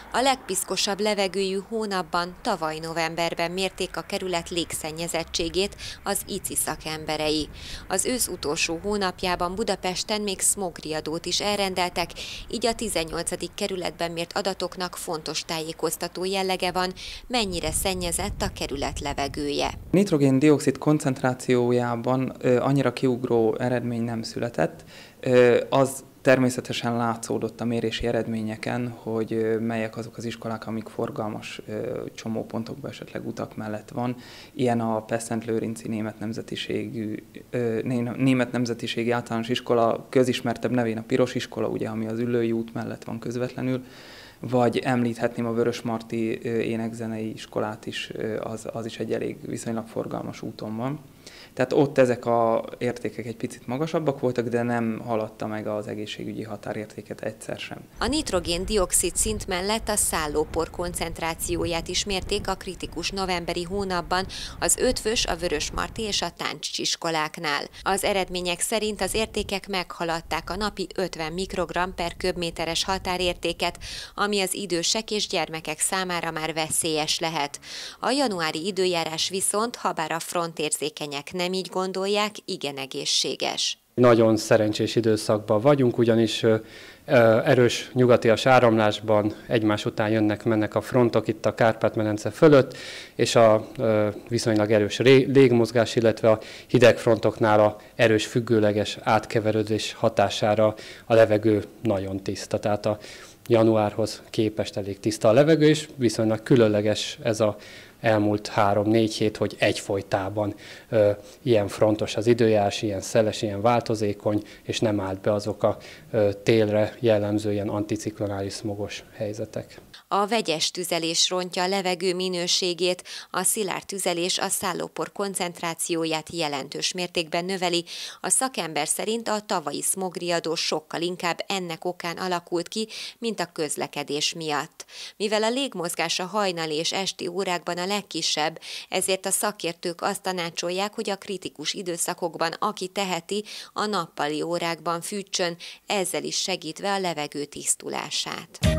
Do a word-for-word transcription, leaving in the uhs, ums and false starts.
A legpiszkosabb levegőjű hónapban, tavaly novemberben mérték a kerület légszennyezettségét az i cé i szakemberei. Az ősz utolsó hónapjában Budapesten még szmogriadót is elrendeltek, így a tizennyolcadik kerületben mért adatoknak fontos tájékoztató jellege van, mennyire szennyezett a kerület levegője. Nitrogén-dioxid koncentrációjában annyira kiugró eredmény nem született, az természetesen látszódott a mérési eredményeken, hogy melyek azok az iskolák, amik forgalmas csomópontokban, esetleg utak mellett van. Ilyen a Pest-Szent-Lőrinci német nemzetiségű, német nemzetiségi általános iskola, közismertebb nevén a Piros iskola, ugye, ami az Üllői út mellett van közvetlenül, vagy említhetném a Vörösmarty énekzenei iskolát is, az, az is egy elég viszonylag forgalmas úton van. Tehát ott ezek az értékek egy picit magasabbak voltak, de nem haladta meg az egészségügyi határértéket egyszer sem. A nitrogén-dioxid szint mellett a szállópor koncentrációját is mérték a kritikus novemberi hónapban az Ötvös, a Vörösmarty és a Táncsics iskoláknál. Az eredmények szerint az értékek meghaladták a napi ötven mikrogramm per köbméteres határértéket, ami az idősek és gyermekek számára már veszélyes lehet. A januári időjárás viszont, habár a frontérzékenyek nem így gondolják, igen egészséges. Nagyon szerencsés időszakban vagyunk, ugyanis erős nyugatias áramlásban egymás után jönnek-mennek a frontok itt a Kárpát-medence fölött, és a viszonylag erős légmozgás, illetve a hideg frontoknál a erős függőleges átkeverődés hatására a levegő nagyon tiszta. Tehát a januárhoz képest elég tiszta a levegő, és viszonylag különleges ez a elmúlt három-négy hét, hogy egyfolytában ö, ilyen frontos az időjárás, ilyen szeles, ilyen változékony, és nem állt be azok a ö, télre jellemző ilyen anticiklonális szmogos helyzetek. A vegyes tüzelés rontja a levegő minőségét, a szilárd tüzelés a szállópor koncentrációját jelentős mértékben növeli. A szakember szerint a tavalyi szmogriadó sokkal inkább ennek okán alakult ki, mint a közlekedés miatt. Mivel a légmozgás a hajnali és esti órákban a legkisebb, ezért a szakértők azt tanácsolják, hogy a kritikus időszakokban, aki teheti, a nappali órákban fűtsön, ezzel is segítve a levegő tisztulását.